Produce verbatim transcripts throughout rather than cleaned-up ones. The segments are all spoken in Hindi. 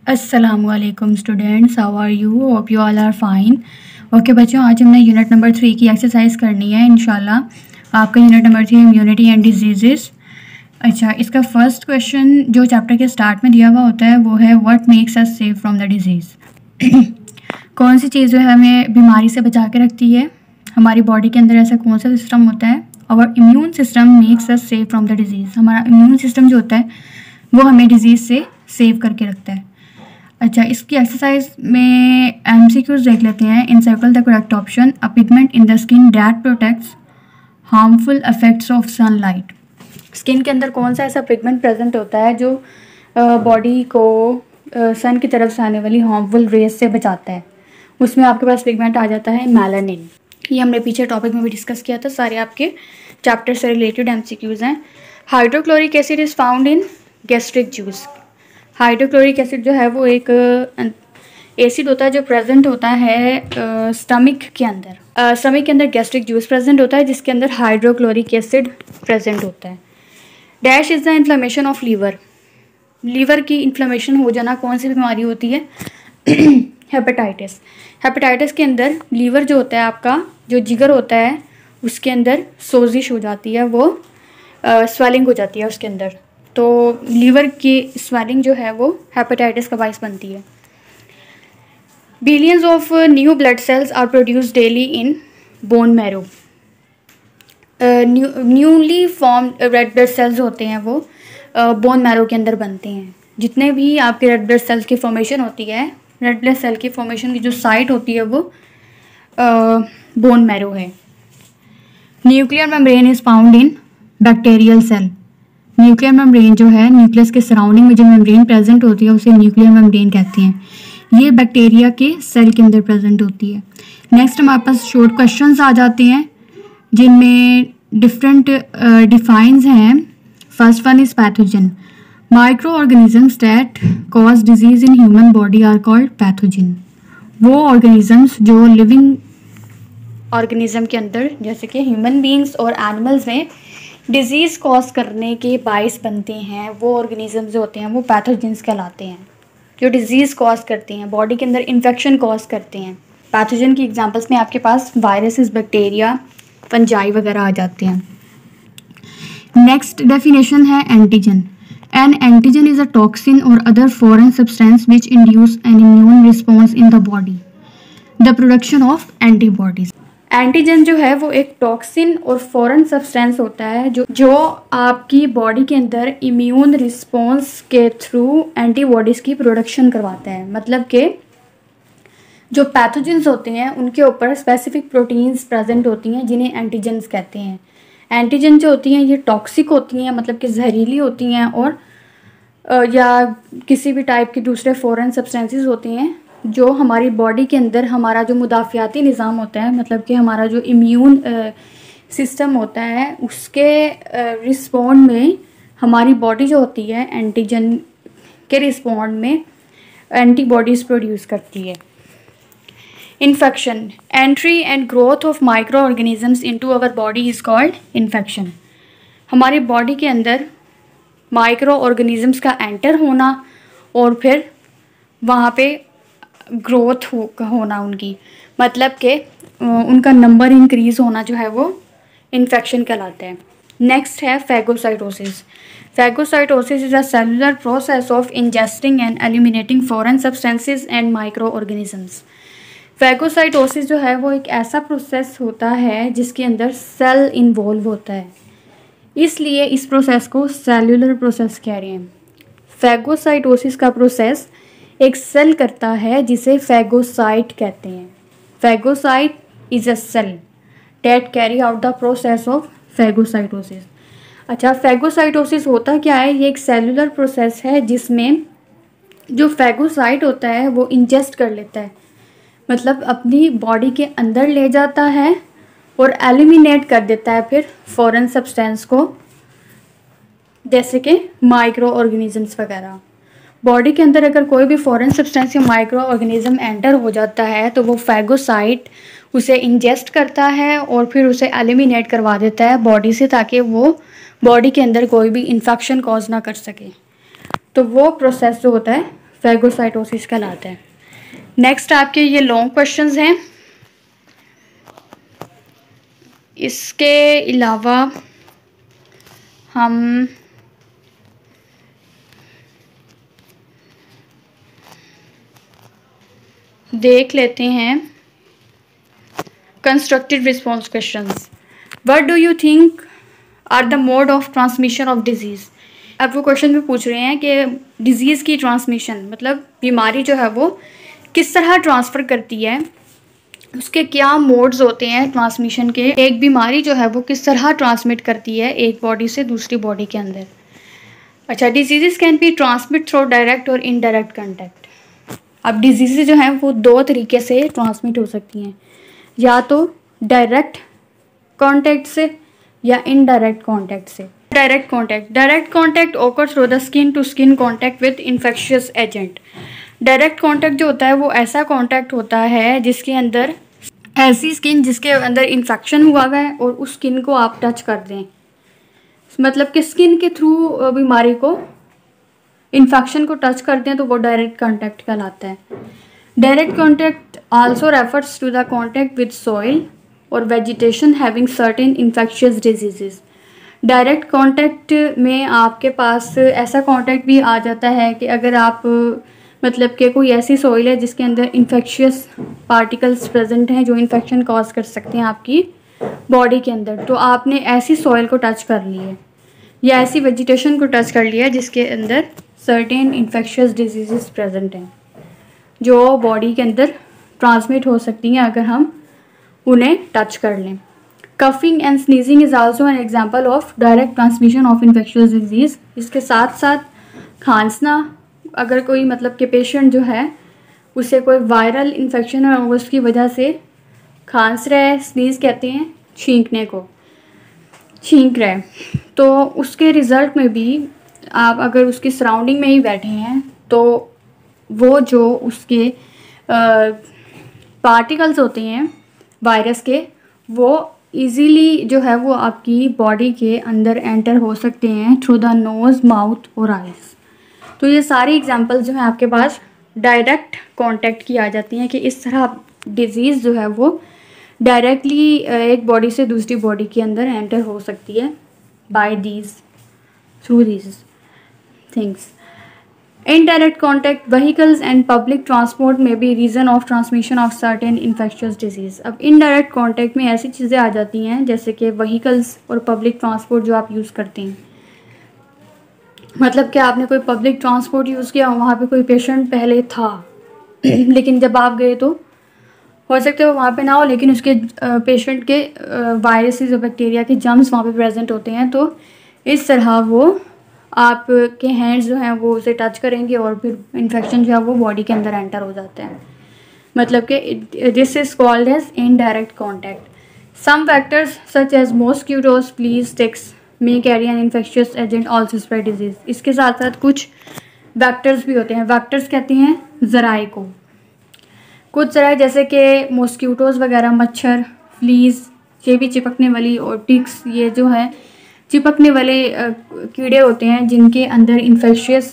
अस्सलामुअलैकुम students, how are you? Hope you all are fine. Okay बच्चों, आज हमने यूनिट नंबर थ्री की एक्सरसाइज करनी है इंशाल्लाह। आपका unit number three immunity and disease. अच्छा, इसका फर्स्ट क्वेश्चन जो चैप्टर के स्टार्ट में दिया हुआ होता है वो है what makes us safe from the disease. कौन सी चीज़ जो है हमें बीमारी से बचा के रखती है? हमारी बॉडी के अंदर ऐसा कौन सा सिस्टम होता है? और immune system makes us safe from the disease. हमारा इम्यून सिस्टम जो होता है वो हमें डिजीज़ से सेव करके रखता है। अच्छा, इसकी एक्सरसाइज में एमसीक्यूज देख लेते हैं। Encircle the correct option. A pigment in the skin that protects harmful effects of sunlight. Skin के अंदर कौन सा ऐसा पिगमेंट प्रेजेंट होता है जो बॉडी को सन uh, की तरफ से आने वाली हार्मफुल रेज से बचाता है? उसमें आपके पास पिगमेंट आ जाता है मेलानिन। ये हमने पीछे टॉपिक में भी डिस्कस किया था। सारे आपके चैप्टर से रिलेटेड एमसीक्यूज हैं। Hydrochloric acid is found in gastric juice. Hydrochloric acid जो है वो एक एसिड होता है जो प्रेजेंट होता है स्टमक के अंदर। स्टमक के अंदर गैस्ट्रिक जूस प्रेजेंट होता है जिसके अंदर हाइड्रोक्लोरिक एसिड प्रेजेंट होता है। Dash is the inflammation of liver. Liver की इन्फ्लेमेशन हो जाना कौन सी बीमारी होती है? हेपेटाइटिस। हेपेटाइटिस के अंदर लीवर जो होता है आपका, जो जिगर होता है, उसके अंदर सोजिश हो जाती है, वो स्वेलिंग हो जाती है उसके अंदर। तो लीवर की स्वेलिंग जो है वो हेपेटाइटिस का बाइस बनती है। Billions of new blood cells are produce daily in bone marrow. Newly form red blood cells होते हैं वो बोन uh, मैरो के अंदर बनते हैं। जितने भी आपके रेड ब्लड सेल्स की फॉर्मेशन होती है, रेड ब्लड सेल की फॉर्मेशन की जो साइट होती है वो बोन uh, मैरो है। Nuclear membrane is found in bacterial cell. Nuclear membrane जो है, न्यूक्लियस के सराउंडिंग में जो मेम्ब्रेन प्रेजेंट होती है उसे न्यूक्लियर मेम्ब्रेन कहते हैं। ये बैक्टीरिया के सेल के अंदर प्रेजेंट होती है। नेक्स्ट हमारे पास शॉर्ट क्वेश्चंस आ जाते हैं जिनमें डिफरेंट डिफाइंस हैं। First one is pathogen. Micro organisms that cause disease in human body are called pathogen. वो ऑर्गेनिजम्स जो लिविंग ऑर्गेनिज्म के अंदर, जैसे कि ह्यूमन बींग्स और एनिमल्स में डिजीज़ कॉज करने के बाइस बनते हैं, वो ऑर्गेनिजम्स जो होते हैं वो पैथोजेंस कहलाते हैं, जो डिजीज़ कॉज करते हैं, बॉडी के अंदर इन्फेक्शन कॉज करते हैं। पैथोजन की एग्जांपल्स में आपके पास वायरसेस, बैक्टीरिया, फंजाई वगैरह आ जाते हैं। नेक्स्ट डेफिनेशन है antigen. An antigen is a toxin or other foreign substance which induce an immune response in the body, the production of antibodies. Antigen जो है वो एक टॉक्सिन और फॉरेन सब्सटेंस होता है जो जो आपकी बॉडी के अंदर इम्यून रिस्पॉन्स के थ्रू एंटीबॉडीज़ की प्रोडक्शन करवाता है। मतलब कि जो पैथोजेंस होते हैं उनके ऊपर स्पेसिफिक प्रोटीन्स प्रेजेंट होती हैं जिन्हें एंटीजन्स कहते हैं। एंटीजन जो होती हैं ये टॉक्सिक होती हैं, मतलब कि जहरीली होती हैं, और या किसी भी टाइप के दूसरे फॉरेन सब्सटेंसेस होते हैं जो हमारी बॉडी के अंदर हमारा जो मुदाफ़ियाती निज़ाम होता है, मतलब कि हमारा जो इम्यून सिस्टम होता है, उसके रिस्पॉन्ड में हमारी बॉडी जो होती है एंटीजन के रिस्पॉन्ड में एंटीबॉडीज़ प्रोड्यूस करती है। Infection. Entry and growth of micro organisms into our body is called infection. हमारी बॉडी के अंदर माइक्रो ऑर्गेनिजम्स का एंटर होना और फिर वहाँ पे ग्रोथ हो होना उनकी, मतलब कि उनका नंबर इंक्रीज़ होना जो है वो इन्फेक्शन कहलाता है। नेक्स्ट है phagocytosis. Phagocytosis is a cellular process of ingesting and eliminating foreign substances and micro organisms. Phagocytosis जो है वो एक ऐसा प्रोसेस होता है जिसके अंदर सेल इन्वॉल्व होता है, इसलिए इस प्रोसेस को सेलुलर प्रोसेस कह रहे हैं। फैगोसाइटोसिस का प्रोसेस एक सेल करता है जिसे फैगोसाइट कहते हैं। Phagocyte is a cell that carry out the process of phagocytosis. अच्छा, फैगोसाइटोसिस होता क्या है? ये एक सेलुलर प्रोसेस है जिसमें जो फैगोसाइट होता है वो इंजेस्ट कर लेता है, मतलब अपनी बॉडी के अंदर ले जाता है और एलिमिनेट कर देता है फिर फॉरेन सब्सटेंस को, जैसे कि माइक्रो ऑर्गेनिजम्स वगैरह। बॉडी के अंदर अगर कोई भी फॉरेन सब्सटेंस या माइक्रो ऑर्गेनिज्म एंटर हो जाता है तो वो फैगोसाइट उसे इंजेस्ट करता है और फिर उसे एलिमिनेट करवा देता है बॉडी से, ताकि वो बॉडी के अंदर कोई भी इन्फेक्शन कॉज ना कर सके। तो वो प्रोसेस जो होता है फैगोसाइटोसिस कहलाता है। नेक्स्ट आपके ये लॉन्ग क्वेश्चंस हैं। इसके अलावा हम देख लेते हैं constructive response questions. What do you think are the mode of transmission of disease. अब वो क्वेश्चन में पूछ रहे हैं कि डिजीज़ की ट्रांसमिशन मतलब बीमारी जो है वो किस तरह ट्रांसफ़र करती है, उसके क्या मोड्स होते हैं ट्रांसमिशन के। एक बीमारी जो है वो किस तरह ट्रांसमिट करती है एक बॉडी से दूसरी बॉडी के अंदर। अच्छा, disease can be transmit through direct or indirect contact. अब डिजीज़ जो हैं वो दो तरीके से ट्रांसमिट हो सकती हैं, या तो डायरेक्ट कॉन्टैक्ट से या इनडायरेक्ट कॉन्टैक्ट से। Direct contact direct contact occur through the skin to skin contact with infectious agent. Direct contact जो होता है वो ऐसा कॉन्टैक्ट होता है जिसके अंदर ऐसी स्किन जिसके अंदर इन्फेक्शन हुआ हुआ है और उस स्किन को आप टच कर दें, मतलब कि स्किन के थ्रू बीमारी को इन्फेक्शन को टच करते हैं तो वो डायरेक्ट कॉन्टैक्ट कहलाता है। Direct contact also refers to the contact with soil or vegetation having certain infectious diseases. Direct contact में आपके पास ऐसा कॉन्टैक्ट भी आ जाता है कि अगर आप मतलब कि कोई ऐसी सॉइल है जिसके अंदर इन्फेक्शियस पार्टिकल्स प्रेजेंट हैं जो इन्फेक्शन कॉज कर सकते हैं आपकी बॉडी के अंदर, तो आपने ऐसी सॉइल को टच कर ली है या ऐसी वेजिटेशन को टच कर लिया है जिसके अंदर सर्टेन इन्फेक्शियस डिजीज़ प्रेजेंट हैं जो बॉडी के अंदर ट्रांसमिट हो सकती हैं अगर हम उन्हें टच कर लें। Coughing and sneezing is also an example of direct transmission of infectious disease. इसके साथ साथ खांसना, अगर कोई मतलब कि पेशेंट जो है उसे कोई वायरल इन्फेक्शन है और उसकी वजह से खांस रहा है, स्नीज़ कहते हैं छींकने को, छींक रहा है, तो उसके रिज़ल्ट में भी आप अगर उसकी सराउंडिंग में ही बैठे हैं तो वो जो उसके पार्टिकल्स होते हैं वायरस के वो इजीली जो है वो आपकी बॉडी के अंदर एंटर हो सकते हैं थ्रू द नोज़, माउथ और आइज़। तो ये सारी एग्जांपल्स जो हैं आपके पास डायरेक्ट कांटेक्ट की आ जाती हैं कि इस तरह डिजीज़ जो है वो डायरेक्टली एक बॉडी से दूसरी बॉडी के अंदर एंटर हो सकती है by these through these things. Indirect contact vehicles and public transport may be reason of transmission of certain infectious disease। अब indirect contact में ऐसी चीज़ें आ जाती हैं जैसे कि vehicles और public transport जो आप यूज़ करते हैं, मतलब कि आपने कोई public transport यूज़ किया, वहाँ पे कोई patient पहले था लेकिन जब आप गए तो हो सकता है वो वहाँ पे ना हो, लेकिन उसके पेशेंट के वायरसेस और बैक्टीरिया के जर्म्स वहाँ पे प्रेजेंट होते हैं, तो इस तरह वो आपके हैंड्स जो हैं वो उसे टच करेंगे और फिर इन्फेक्शन जो है वो बॉडी के अंदर एंटर हो जाते हैं, मतलब कि this is called as indirect contact. Some factors such as mosquitoes, fleas, ticks may carry an infectious agent also spread disease. इसके साथ साथ कुछ वैक्टर्स भी होते हैं, वैक्टर्स कहते हैं ज़राए को। कुछ ज़राए जैसे कि मॉस्किटोज़ वगैरह, मच्छर, फ्लीज ये भी चिपकने वाली, और टिक्स ये जो है चिपकने वाले कीड़े होते हैं जिनके अंदर इन्फेक्शियस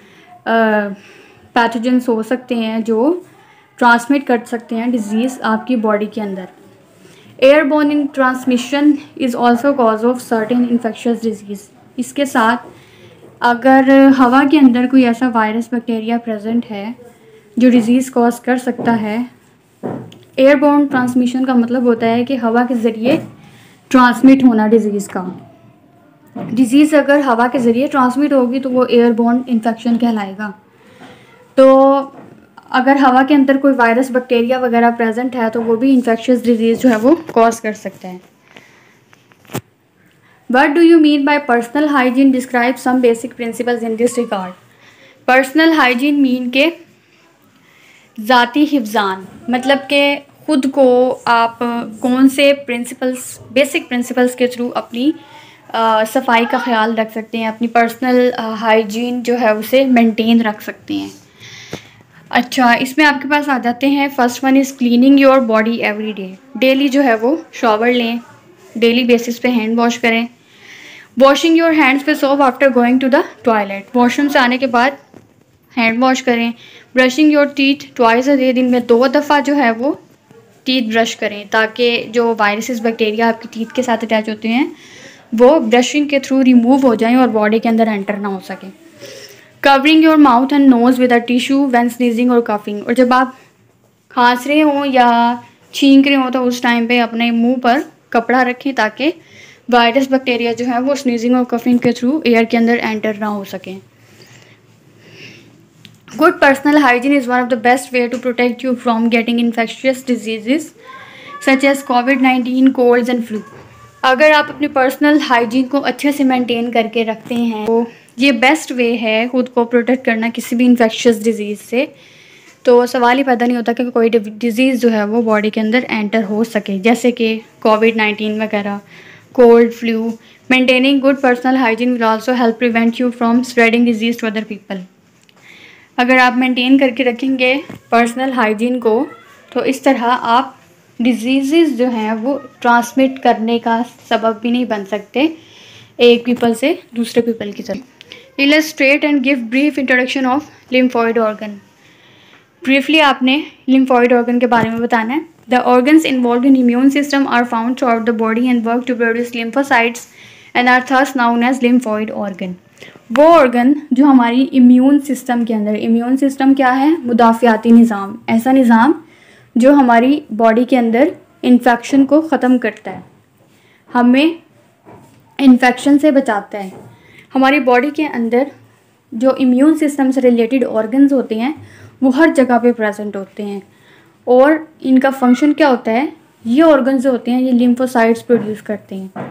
पैथोजेंस हो सकते हैं जो ट्रांसमिट कर सकते हैं डिजीज़ आपकी बॉडी के अंदर। Airborne in transmission is also cause of certain infectious disease. इसके साथ अगर हवा के अंदर कोई ऐसा वायरस बैक्टीरिया प्रेजेंट है जो डिजीज़ कॉज कर सकता है, एयरबोर्न ट्रांसमिशन का मतलब होता है कि हवा के ज़रिए ट्रांसमिट होना डिजीज़ का। डिजीज़ अगर हवा के ज़रिए ट्रांसमिट होगी तो वो एयरबोर्न इन्फेक्शन कहलाएगा। तो अगर हवा के अंदर कोई वायरस बैक्टीरिया वगैरह प्रेजेंट है तो वो भी इन्फेक्शियस डिजीज़ जो है वो कॉज कर सकता है। What do you mean by personal hygiene? Describe some basic principles in this regard. Personal hygiene mean के ज़ाती हिफ्ज़ान, मतलब कि ख़ुद को आप कौन से प्रिंसिपल्स, बेसिक प्रिंसिपल्स के थ्रू अपनी आ, सफाई का ख्याल रख सकते हैं, अपनी पर्सनल हाइजीन जो है उसे मेंटेन रख सकते हैं। अच्छा, इसमें आपके पास आ जाते हैं, first one is cleaning your body every day. Daily जो है वो शॉवर लें, डेली बेसिस पे हैंड वॉश करें। Washing your hands with soap after going to the toilet, washroom से आने के बाद हैंड वॉश करें। Brushing your teeth twice a day, दिन में दो दफ़ा जो है वो टीथ ब्रश करें ताकि जो वायरसेस बैक्टीरिया आपकी टीथ के साथ अटैच होते हैं वो ब्रशिंग के थ्रू रिमूव हो जाएं और बॉडी के अंदर एंटर ना हो सके। Covering your mouth and nose with a tissue when sneezing और कफिंग, और जब आप खांस रहे हों या छींक रहे हों तो उस टाइम पे अपने मुंह पर कपड़ा रखें ताकि वायरस बैक्टीरिया जो है वो स्नीजिंग और कफिंग के थ्रू एयर के अंदर एंटर ना हो सकें। Good personal hygiene is one of the best way to protect you from getting infectious diseases such as covid nineteen, colds and flu. अगर आप अपनी पर्सनल हाइजीन को अच्छे से मेंटेन करके रखते हैं तो ये बेस्ट वे है खुद को प्रोटेक्ट करना किसी भी इन्फेक्शियस डिजीज़ से। तो सवाल ही पैदा नहीं होता कि कोई डिजीज़ जो है वो बॉडी के अंदर एंटर हो सके, जैसे कि कोविड नाइन्टीन वगैरह, cold, flu. Maintaining good personal hygiene will also help prevent you from spreading disease to other people. अगर आप मेंटेन करके रखेंगे पर्सनल हाइजीन को तो इस तरह आप डिजीज़ जो हैं वो ट्रांसमिट करने का सबब भी नहीं बन सकते एक पीपल से दूसरे पीपल की तरफ। Illustrate and give brief introduction of lymphoid organ. Briefly आपने लिम्फॉइड ऑर्गन के बारे में बताना है। The organs involve in immune system are found throughout the body and work to produce lymphocytes and are thus known as lymphoid organ. वो ऑर्गन जो हमारी इम्यून सिस्टम के अंदर, इम्यून सिस्टम क्या है? मुदाफ़ियाती निज़ाम, ऐसा निज़ाम जो हमारी बॉडी के अंदर इन्फेक्शन को ख़त्म करता है, हमें इन्फेक्शन से बचाता है। हमारी बॉडी के अंदर जो इम्यून सिस्टम से रिलेटेड ऑर्गन्स होते हैं वो हर जगह पे प्रेजेंट होते हैं और इनका फंक्शन क्या होता है? ये ऑर्गन्स जो होते हैं ये लिम्फोसाइट्स प्रोड्यूस करते हैं,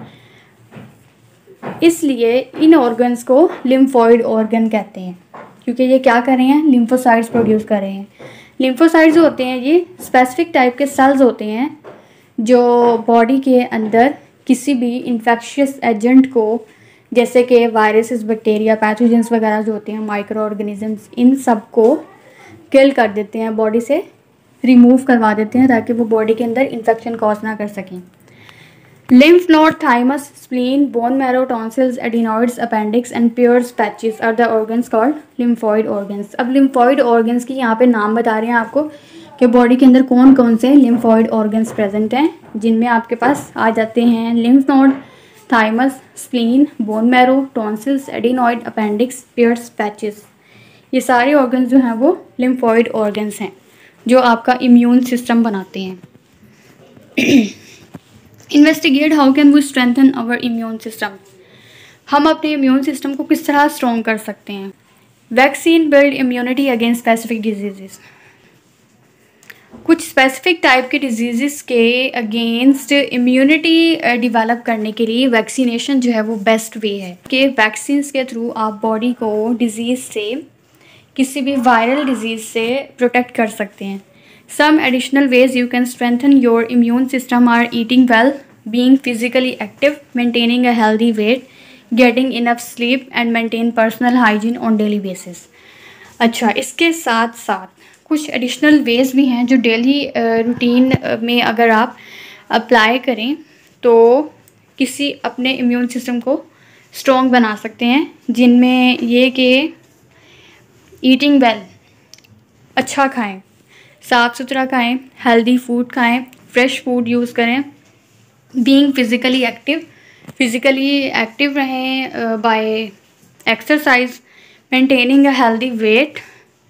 इसलिए इन ऑर्गन्स को लिम्फॉइड ऑर्गन कहते हैं क्योंकि ये क्या कर रहे हैं? लिम्फोसाइट्स प्रोड्यूस कर रहे हैं। लिम्फोसाइट्स जो होते हैं ये स्पेसिफिक टाइप के सेल्स होते हैं जो बॉडी के अंदर किसी भी इन्फेक्शियस एजेंट को, जैसे कि वायरसेस, बैक्टीरिया, पैथोजेंस वगैरह जो होते हैं, माइक्रो ऑर्गेनिजम्स, इन सब को किल कर देते हैं, बॉडी से रिमूव करवा देते हैं ताकि वो बॉडी के अंदर इन्फेक्शन कॉज ना कर सकें। Lymph node, thymus, spleen, bone marrow, tonsils, adenoids, appendix and Peyer's patches are the organs called lymphoid organs. अब लिम्फॉइड ऑर्गन्स की यहाँ पे नाम बता रहे हैं आपको कि बॉडी के अंदर कौन कौन से लिम्फॉइड ऑर्गन्स प्रेजेंट हैं, जिनमें आपके पास आ जाते हैं lymph node, thymus, spleen, bone marrow, tonsils, adenoid, appendix, Peyer's patches. ये सारे ऑर्गन्स जो हैं वो लिम्फॉइड ऑर्गन्स हैं जो आपका इम्यून सिस्टम बनाते हैं। Investigate how can we strengthen our immune system. हम अपने इम्यून सिस्टम को किस तरह स्ट्रॉन्ग कर सकते हैं? Vaccine build immunity against specific disease. कुछ स्पेसिफिक टाइप के डिजीज़ के अगेंस्ट इम्यूनिटी डिवेलप करने के लिए वैक्सीनेशन जो है वो बेस्ट वे है कि वैक्सीन के थ्रू आप बॉडी को डिजीज़ से, किसी भी वायरल डिजीज़ से प्रोटेक्ट कर सकते हैं। Some additional ways you can strengthen your immune system are eating well, being physically active, maintaining a healthy weight, getting enough sleep and maintain personal hygiene on daily basis। अच्छा, इसके साथ साथ कुछ एडिशनल वेज भी हैं जो डेली रूटीन में अगर आप अप्लाई करें तो किसी अपने इम्यून सिस्टम को स्ट्रॉन्ग बना सकते हैं, जिनमें ये कि ईटिंग वेल, अच्छा खाएं, साफ़ सुथरा खाएं, हेल्दी फूड खाएं, फ्रेश फूड यूज़ करें, being physically active, physically active रहें by exercise, maintaining a healthy weight,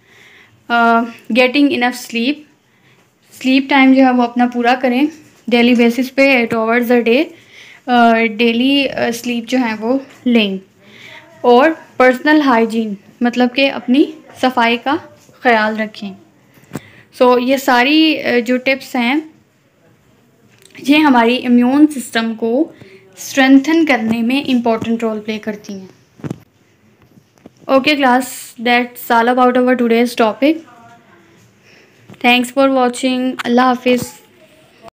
getting enough sleep, sleep time जो है वो अपना पूरा करें डेली बेसिस पे, eight hours a day daily sleep जो है वो लें, और पर्सनल हाइजीन मतलब कि अपनी सफाई का ख्याल रखें। सो so, ये सारी जो टिप्स हैं ये हमारी इम्यून सिस्टम को स्ट्रेंथन करने में इम्पॉर्टेंट रोल प्ले करती हैं। Okay class, that's all about our today's topic. Thanks for watching. अल्लाह हाफिज़।